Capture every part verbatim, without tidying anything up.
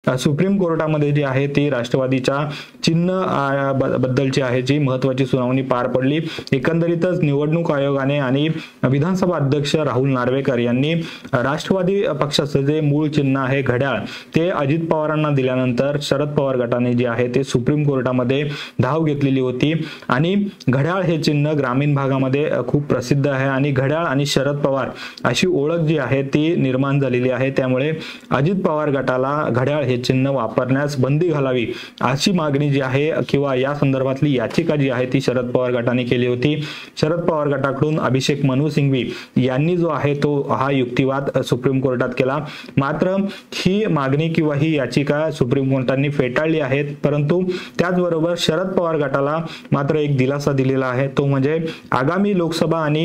Supreme कोर्टामध्ये जी आहे ती राष्ट्रवादीच्या चिन्ह बद्दलची आहे जी महत्त्वाची सुनावणी पार पडली। एकंदरीतच निवडणूक आयोगाने आणि विधानसभा अध्यक्ष राहुल नार्वेकर यांनी राष्ट्रवादी पक्षाचं जे मूळ चिन्ह आहे घड्याळ ते अजित पवारांना दिल्यानंतर शरद पवार गटाने जे आहे ते सुप्रीम कोर्टामध्ये धाव घेतलेली होती आणि घड्याळ हे चिन्ह ग्रामीण भागामध्ये खूप प्रसिद्ध आहे आणि घड्याळ आणि शरद पवार अशी ओळख जी आहे ती निर्माण झालेली आहे। त्यामुळे अजित पवार गटाला घड्याळ हे चिन्ह वापरण्यास बंदी घालावी अशी मागणी जी आहे किंवा या संदर्भातली याचिका जी आहे ती शरद पवार गटाने केली होती। शरद पवार गटाकडून अभिषेक मनु सिंघवी यांनी जो आहे तो हा युक्तिवाद सुप्रीम कोर्टात केला, मात्र ही मागणी किंवा ही याचिका सुप्रीम कोर्टाने फेटाळली आहे। परंतु त्याचबरोबर शरद पवार गटाला मात्र एक दिलासा दिलेला आहे, तो म्हणजे आगामी लोकसभा आणि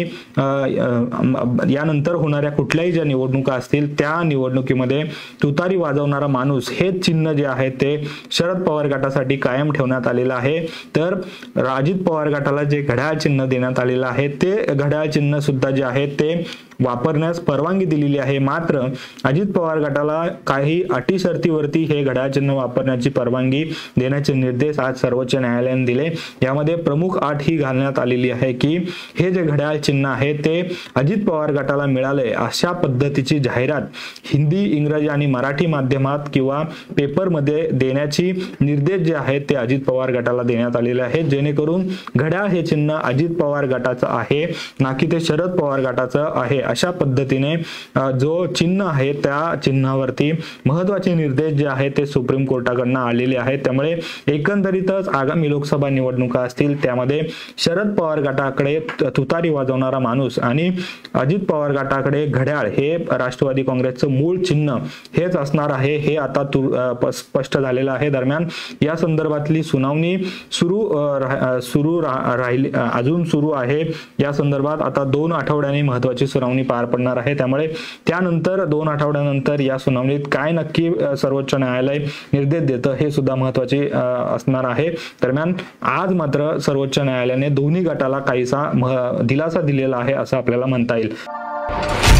यानंतर होणाऱ्या कुठल्याही ज्या निवडणुका असतील त्या निवडणुकीमध्ये तुतारी वाजवणारा माणूस हे चिन्ह जे आहे ते शरद पवार गटासाठी कायम ठेवण्यात आलेलं आहे। तर अजित पवार गटाला जे घड्याळ चिन्ह देण्यात आलेलं आहे ते घड्याळ चिन्ह सुद्धा जे आहे ते वापरण्यास परवानगी दिलेली आहे, मात्र अजित पवार गटाला काही अटी शर्तीवरती हे घड्याळ चिन्ह वापरण्याची परवानगी देण्याचे निर्देश आज सर्वोच्च न्यायालयाने दिले। यामध्ये प्रमुख अट ही घालण्यात आलेली आहे की हे जे घड्याळ चिन्ह आहे ते अजित पवार गटाला मिळाले अशा पद्धतीची जाहिरात हिंदी, इंग्रजी आणि मराठी माध्यमात किंवा पेपरमध्ये देण्याची निर्देश जे आहेत ते अजित पवार गटाला देण्यात आलेले आहेत, जेणेकरून घड्याळ हे चिन्ह अजित पवार गटाचं आहे ना की ते शरद पवार गटाचं आहे अशा पद्धतीने जो चिन्ह आहे त्या चिन्हावरती महत्त्वाचे निर्देश जे आहेत ते सुप्रीम कोर्टाकडून आलेले आहेत। त्यामुळे एकंदरीतच आगामी लोकसभा निवडणुका असतील त्यामध्ये शरद पवार गटाकडे तुतारी वाजवणारा माणूस आणि अजित पवार गटाकडे घड्याळ हे राष्ट्रवादी काँग्रेसचं मूळ चिन्ह हेच असणार आहे हे आता स्पष्ट झालेलं आहे। दरम्यान या संदर्भातली सुनावणी सुरू सुरू राहिली अजून सुरू आहे। या संदर्भात आता दोन आठवड्यांनी महत्त्वाची सुनावणी पार पडणार आहे, त्यामुळे त्यानंतर दोन आठवड्यानंतर या सुनावणीत काय नक्की सर्वोच्च न्यायालय निर्देश देतं हे सुद्धा महत्त्वाचे असणार आहे। दरम्यान आज मात्र सर्वोच्च न्यायालयाने दोन्ही गटाला काहीसा दिलासा दिलेला आहे असं आपल्याला म्हणता येईल।